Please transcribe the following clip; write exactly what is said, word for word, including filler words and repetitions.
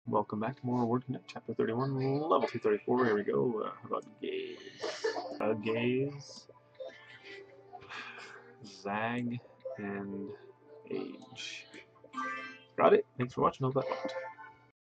Welcome back to more WordConnect, Chapter thirty-one, Level two thirty-four. Here we go. Uh, how about gaze? Uh, gaze, zag, and age. Got it? Thanks for watching. Hope that helped.